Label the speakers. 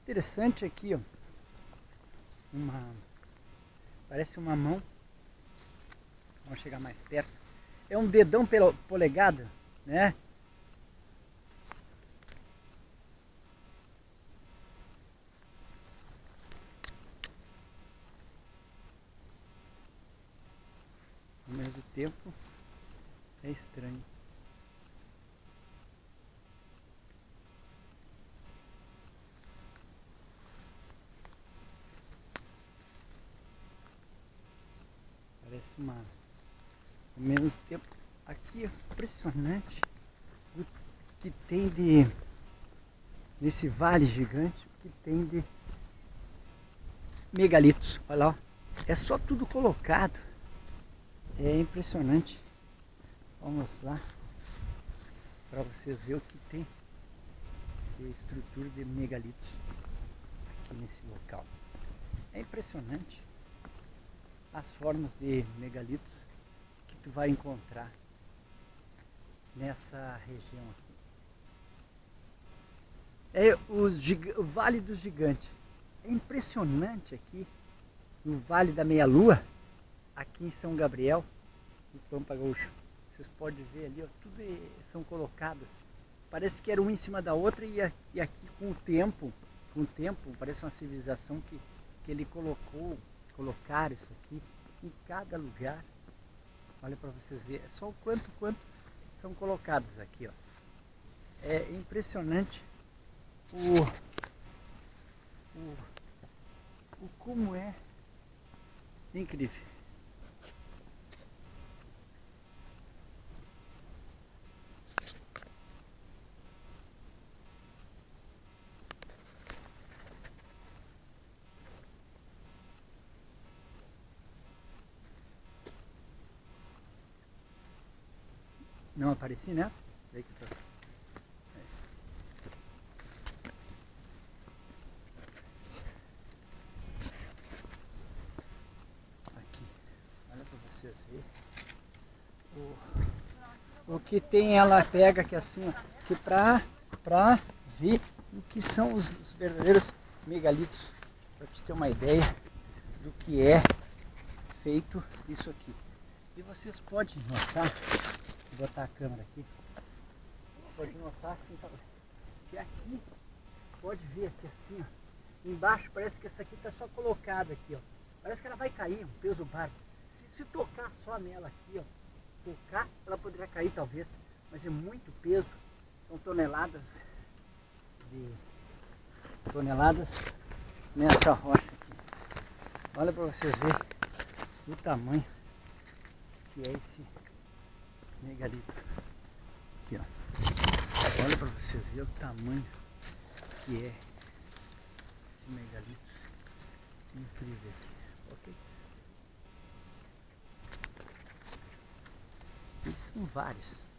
Speaker 1: Interessante aqui, ó. Parece uma mão. Vamos chegar mais perto. É um dedão pela polegada, né? Ao mesmo tempo é estranho. Parece uma... Ao mesmo tempo, aqui é impressionante o que tem de... Nesse vale gigante, o que tem de megalitos. Olha lá, ó. É só tudo colocado. É impressionante. Vamos lá para vocês verem o que tem de estrutura de megalitos aqui nesse local. É impressionante as formas de megalitos que tu vai encontrar nessa região aqui. É o Vale dos Gigantes. É impressionante aqui no Vale da Meia Lua, aqui em São Gabriel, no Pampa Gaúcho. Vocês podem ver ali, ó, tudo são colocadas. Parece que era uma em cima da outra e aqui com o tempo, parece uma civilização que ele colocaram isso aqui em cada lugar. Olha para vocês verem, só o quanto são colocados aqui, ó. É impressionante o como é incrível. Não apareci nessa? Vê que tô... Aqui, olha para vocês verem. O que tem ela pega aqui assim, ó, que pra ver o que são os verdadeiros megalitos, para te ter uma ideia do que é feito isso aqui. E vocês podem notar, vou botar a câmera aqui, pode notar assim, sabe, que aqui, pode ver aqui assim, ó, embaixo parece que essa aqui está só colocada aqui, ó, parece que ela vai cair, um peso barco. Se tocar só nela aqui, ó, tocar, ela poderia cair talvez, mas é muito peso, são toneladas nessa rocha aqui. Olha para vocês verem o tamanho que é esse megalito aqui, ó. Olha para vocês verem o tamanho que é esse megalito incrível aqui, ok? Eles são vários.